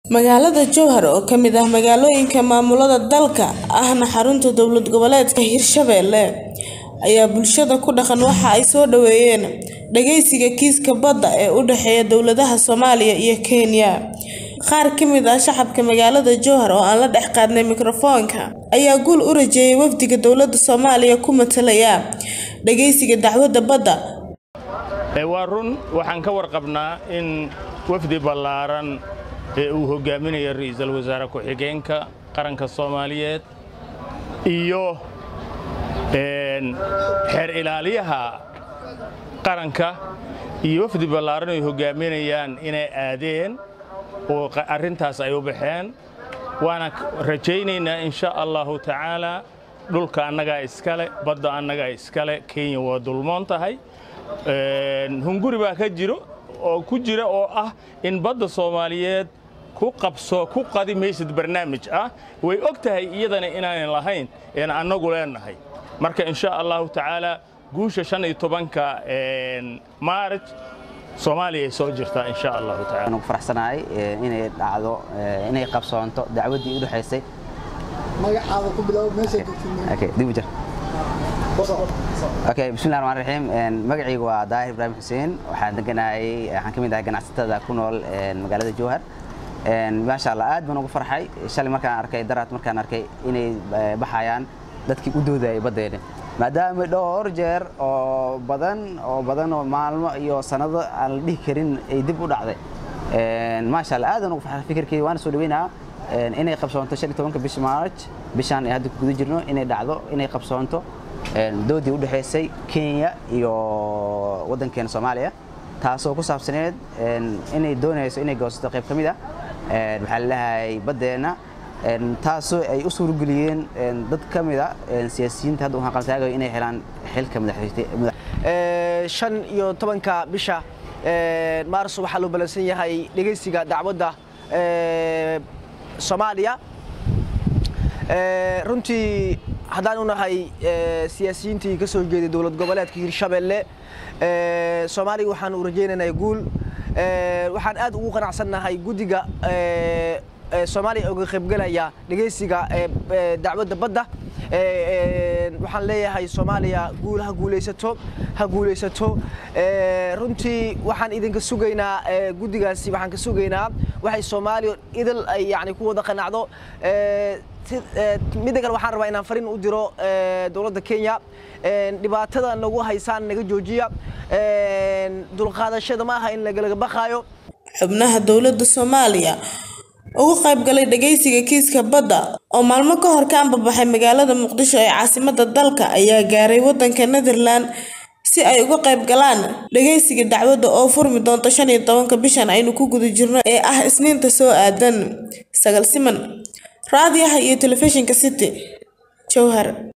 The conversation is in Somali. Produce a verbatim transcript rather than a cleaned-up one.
magaalada Jowhar oo kamid ah magaalooyinka maamulada dalka ahna xarunta dowlad goboleedka Hirshabelle ayaa bulshada ku dhaqan waxa ay soo dhaweeyeen dhageysiga kiiska badda ee u dhaxeeya dowladaha Soomaaliya iyo Kenya. qaar kamid ah shacabka magaalada Jowhar oo aan la dhex qaadnay mikrofoonka ayaa guul u rajeeyay wafdiga dowladda Soomaaliya ku matalaya dhageysiga dacwada badda. waa run waxaan ka warqabnaa in wafdi ballaaran ee uu hogaaminayo ra'iisul wasaare ku-xigeenka qaranka Soomaaliyeed iyo een xeer ilaaliyaha qaranka iyo wafdi ballaaran ay hogaaminayaan inay aadeen oo arintaas ay u baxeen waana rajaynaynaa insha Allah ta'ala dhulka annaga iskale badda annaga iskale Kenya waa dulmoon tahay een hunguri baa ka jiro oo ku jira oo ah in badda Soomaaliyeed ku qabso ku qadimaysid barnaamij ah way ogtahay iyadana inaan lahayn in annagu leenahay marka insha Allah ta'ala guusha shan iyo tobanka een March Soomaaliya soo jirta insha Allah ta'ala anu faraxsanahay inay dhacdo inay qabsoonto dacwadii u dhaxaysay magacaada ku bilow meesha joogtay okay dib u jar okay bismillaahir rahmaanir rahiim magacaygu waa Daahir Ibrahim Xuseen waxaan deganahay waxaan kamid ahay ganacsatada ku nool magaalada Jowhar een ma sha Allah aad baan ugu farxay shalay markaan arkay daraad markaan arkay inay baxayaan dadkii u doodayay badeena maadaama dhowr jeer oo badan oo badan oo maalmo iyo sanado aan la dhigi karin ay dib u dhacday een ma sha Allah aad baan ugu farxay fikirkii waan soo dhaweynaa inay qabsoonto shan iyo tobanka bisha March bishaan ay hadda ku guda jirno inay dhacdo inay qabsoonto doodii u dhaxaysay Kenya iyo wadankeena Soomaaliya taasoo ku saabsaneed inay doonayso inay goosto qayb kamid ah ee waxa la leeyahay badeena taasoo ay u suur galiyeen dad kamid ah siyaasiyiinta hadda waxaan qaltaagay inay helaan xilka madaxweynaha ee shan iyo tobanka bisha ee Maars waxa loo balansan yahay dhageysiga dacwada ee Soomaaliya ee runtii hadaan u nahay siyaasiyiintii ka soo jeeday dowlad goboleedka Hirshabelle ee Soomaaliya waxaan u rajaynaynaa guul ee waxaan aad ugu qanacsanahay gudiga ee Soomaaliya uga qayb galaya dhageysiga dacwada badda ee waxaan leeyahay Soomaaliya guul ha guuleysato ha guuleysato ee runtii waxaan idinka sugaynaa gudigaasi waxaan ka sugaynaa waxay Soomaaliya idil ay yaani ku wada qanacdo ee midda kale waxaan rabaa inaan fariin u diro dowladda Kenya dhibaatada nagu haysaan naga joojiya dulqaadashada ma aha in laga laga baqayo xubnaha dowladda Soomaaliya ugu qayb galay dhageysiga kiiska badda oo maalmo ka hor ka ambabaxay magaalada Muqdisho ee caasimadda dalka ayaa gaaray wadanka Netherland si ay uga qayb galaan dhageysiga dacwada oo furmi doonto shan iyo tobanka bishan aynu ku guda jirno ee ah Isniinta soo aadan Sagal siman raadiyaha iyo telefishinka City Jowhar.